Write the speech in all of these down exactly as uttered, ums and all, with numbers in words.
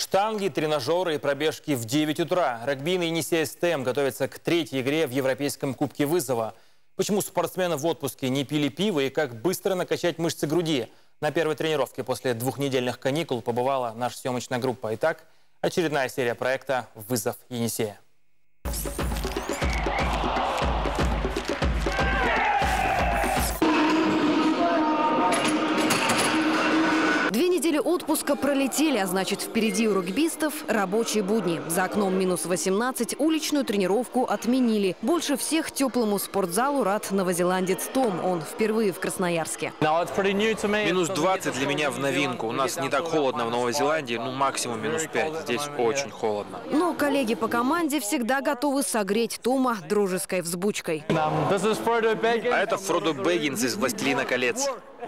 Штанги, тренажеры и пробежки в девять утра. Регбийный Енисей СТМ готовится к третьей игре в Европейском кубке вызова. Почему спортсмены в отпуске не пили пиво и как быстро накачать мышцы груди? На первой тренировке после двухнедельных каникул побывала наша съемочная группа. Итак, очередная серия проекта «Вызов Енисея». Две недели отпуска пролетели, а значит, впереди у регбистов рабочие будни. За окном минус восемнадцать, уличную тренировку отменили. Больше всех теплому спортзалу рад новозеландец Том. Он впервые в Красноярске. Минус двадцать для меня в новинку. У нас не так холодно в Новой Зеландии, ну максимум минус пять. Здесь очень холодно. Но коллеги по команде всегда готовы согреть Тома дружеской взбучкой. А это Фродо Бэггинс из «Властелина колец».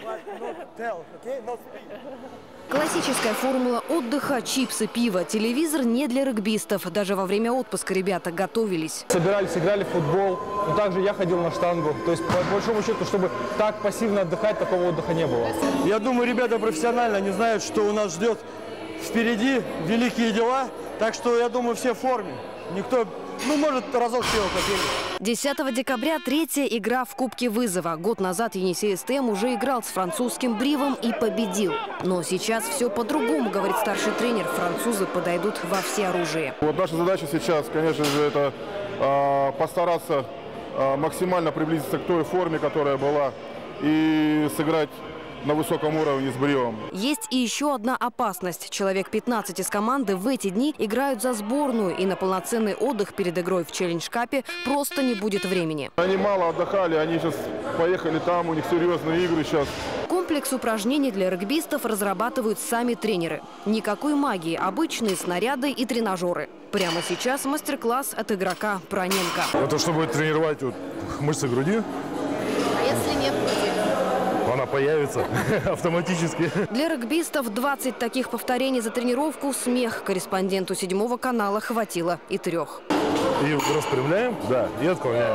Классическая формула отдыха, чипсы, пиво, телевизор не для регбистов. Даже во время отпуска ребята готовились. Собирались, играли в футбол, но также я ходил на штангу. То есть, по большому счету, чтобы так пассивно отдыхать, такого отдыха не было. Я думаю, ребята профессионально, они знают, что у нас ждет впереди великие дела. Так что, я думаю, все в форме. Никто, ну, может, разок пива попили. десятого декабря третья игра в Кубке вызова. Год назад Енисей СТМ уже играл с французским Бривом и победил. Но сейчас все по-другому, говорит старший тренер. Французы подойдут во всеоружие. Вот наша задача сейчас, конечно же, это э, постараться э, максимально приблизиться к той форме, которая была, и сыграть на высоком уровне с Бривом. Есть и еще одна опасность. Человек пятнадцать из команды в эти дни играют за сборную, и на полноценный отдых перед игрой в челлендж-капе просто не будет времени. Они мало отдыхали, они сейчас поехали там, у них серьезные игры сейчас. Комплекс упражнений для регбистов разрабатывают сами тренеры. Никакой магии, обычные снаряды и тренажеры. Прямо сейчас мастер-класс от игрока Проненко. Это чтобы тренировать вот мышцы груди. А если нет груди? Она появится автоматически. Для регбистов двадцать таких повторений за тренировку. Смех корреспонденту седьмого канала хватило и трех. И распрямляем, да, и отклоняем.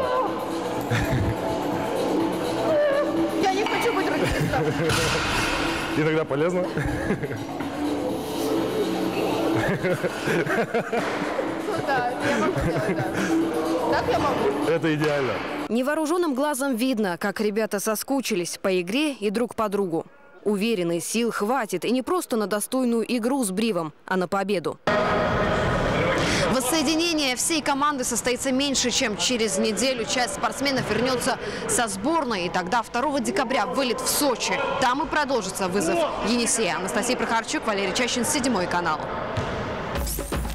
Я не хочу быть регбистом. Иногда полезно. Да, я могу делать, да. Так я могу. Это идеально. Невооруженным глазом видно, как ребята соскучились по игре и друг по другу. Уверены, сил хватит и не просто на достойную игру с Бривом, а на победу. Воссоединение всей команды состоится меньше, чем через неделю. Часть спортсменов вернется со сборной, и тогда второго декабря вылет в Сочи. Там и продолжится вызов Енисея. Анастасия Прохорчук, Валерий Чащин, седьмой канал.